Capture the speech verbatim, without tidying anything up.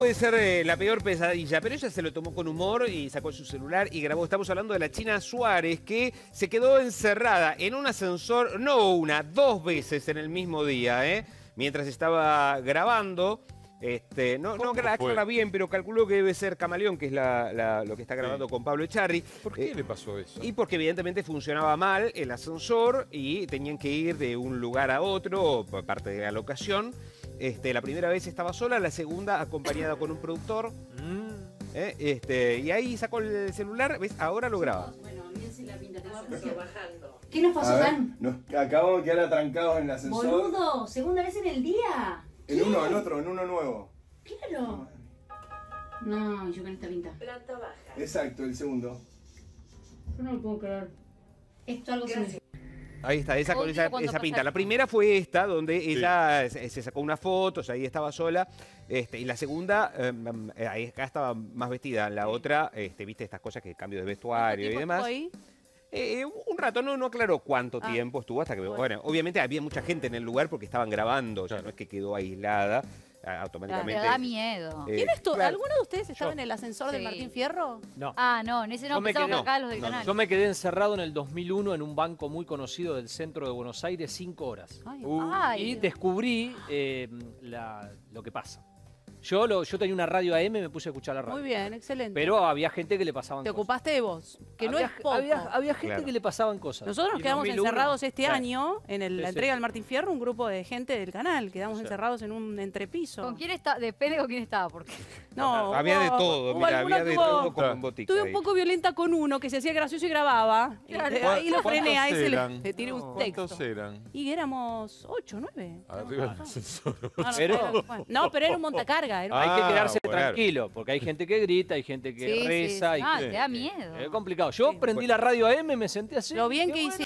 puede ser eh, la peor pesadilla, pero ella se lo tomó con humor y sacó su celular y grabó. Estamos hablando de la China Suárez, que se quedó encerrada en un ascensor, no una, dos veces en el mismo día, ¿eh? Mientras estaba grabando. Este, no, no aclara bien, pero calculó que debe ser Camaleón, que es la, la, lo que está grabando sí. con Pablo Echarri. ¿Por qué eh, le pasó eso? Y porque evidentemente funcionaba mal el ascensor y tenían que ir de un lugar a otro, por parte de la locación. Este, la primera vez estaba sola, la segunda acompañada con un productor. Mm. Eh, este, y ahí sacó el celular, ¿ves? Ahora lo graba. Bueno, mírense la pinta, bajando. ¿Qué nos pasó, Dan? Nos acabamos de quedar atrancados en el ascensor. Boludo, segunda vez en el día. En uno, en otro, en uno nuevo. Claro. No, yo con esta pinta. Planta baja. Exacto, el segundo. Yo no lo puedo creer. Esto algo se me... Ahí está, esa, con esa, esa pinta. La primera fue esta, donde sí. ella se, se sacó una foto, o sea, ahí estaba sola. Este, y la segunda, eh, ahí acá estaba más vestida. La otra, este, viste estas cosas que cambio de vestuario y demás. Ahí? Eh, un rato, no, no aclaró cuánto ah. tiempo estuvo hasta que... Bueno. bueno, obviamente había mucha gente en el lugar porque estaban grabando, o sea, no es que quedó aislada. Automáticamente. Me da miedo. Eh, ¿Quién es tú? Claro. ¿Alguno de ustedes estaba Yo. en el ascensor sí. del Martín Fierro? No. Ah, no, en ese no, pensamos quedé, acá los del no, canal. Yo me quedé encerrado en el dos mil uno en un banco muy conocido del centro de Buenos Aires, cinco horas. Ay, uh. ay. Y descubrí eh, la, lo que pasa. Yo, lo, yo tenía una radio A M y me puse a escuchar la radio. Muy bien, excelente. Pero había gente que le pasaban Te cosas. Te ocupaste de vos, que había, no es poco. Había, había gente claro. que le pasaban cosas. Nosotros nos quedamos dos mil uno, encerrados este claro. año en el, sí, la sí. entrega del Martín Fierro, un grupo de gente del canal. Quedamos sí. encerrados en un entrepiso. ¿Con quién está? Depende con quién estaba, porque... No, había hubo, de todo, mira, había de tuvo, todo como en botica. Estuve un poco violenta con uno que se hacía gracioso y grababa. Claro. Y, ahí lo frené, ahí se le, le tiré no, un texto. ¿Cuántos eran? Y éramos ocho, nueve. Arriba del ascensor. No, no, pero, bueno, no, pero era un montacarga. Era un... Hay que Ah, quedarse bueno. tranquilo, porque hay gente que grita, hay gente que sí, reza. Sí, sí. Y Ah, que, te da miedo. Es complicado. Yo sí. prendí la radio A M, me senté así. Lo bien que hice.